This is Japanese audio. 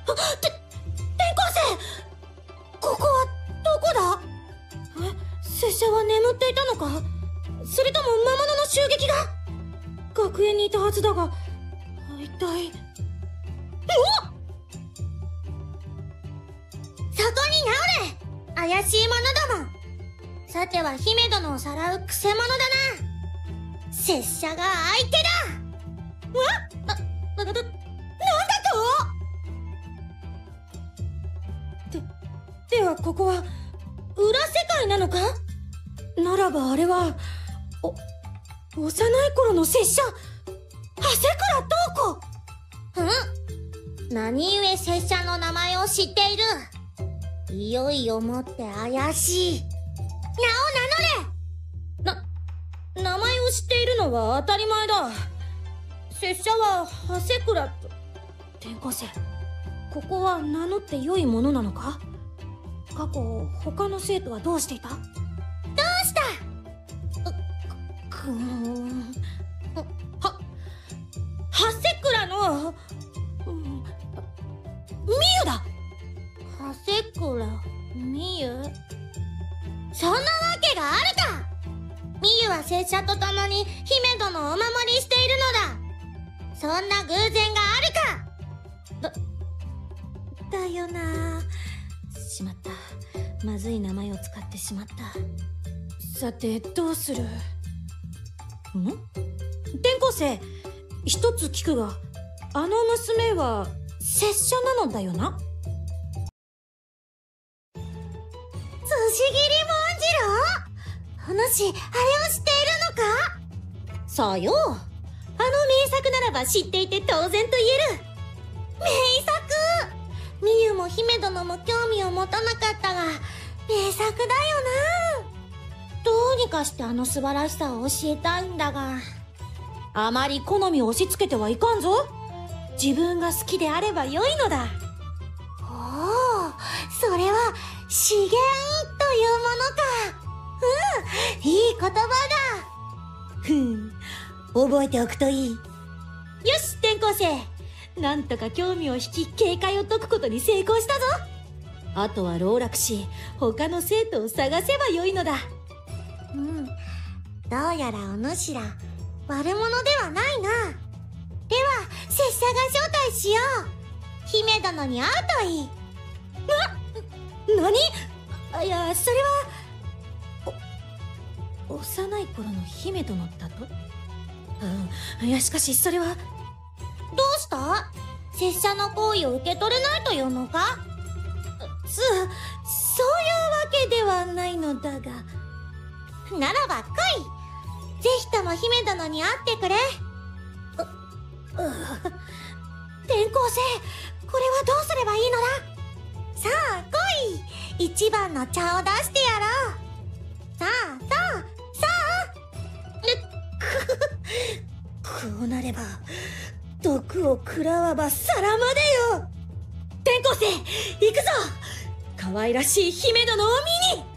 転校生、ここはどこだ？拙者は眠っていたのか？それとも魔物の襲撃が？学園にいたはずだが、一体。 そこに直れ、怪しい者ども。さては姫殿をさらうくせ者だな。拙者が相手だ。 なんだと？ではここは裏世界なのか？ならばあれは幼い頃の拙者、長谷倉塔子。 何故拙者の名前を知っている？いよいよもって怪しい。名を名乗れ。 名前を知っているのは当たり前だ。拙者は長谷倉と。転校生、ここは名乗って良いものなのか？過去他の生徒はどうしていた？ どうした？ 長谷倉のみゆだ。 長谷倉みゆ？そんなわけがあるか。みゆは拙者と共に姫殿をお守りしているのだ。そんな偶然があるか。 だよな。しまった。まずい名前を使ってしまった。さてどうする？転校生、一つ聞くが、あの娘は拙者なのだよな？ 辻斬り紋次郎？お主、あれを知っているのか？ さよう。あの名作ならば知っていて当然と言える。 名作？みゆも姫殿も興味を持たなかったが、名作だよな。どうにかしてあの素晴らしさを教えたいんだが。 あまり好みを押し付けてはいかんぞ。自分が好きであればよいのだ。 おお、それは資源というものか。いい言葉だ。 覚えておくといい。よし、転校生。なんとか興味を引き、警戒を解くことに成功したぞ。あとは籠絡し、他の生徒を探せばよいのだ。 どうやらお主ら悪者ではないな。では拙者が招待しよう。姫殿に会うといい。 何？いや、それは幼い頃の姫殿だと？いや、しかしそれは。 どうした？拙者の好意を受け取れないというのか？ そういうわけではないのだが。 ならば来い。ぜひとも姫殿に会ってくれ。 転校生、これはどうすればいいのだ？ さあ来い。一番の茶を出してやろう。さあこうなれば毒を食らわばさらまでよ。転校生、行くぞ。可愛らしい姫殿を見に。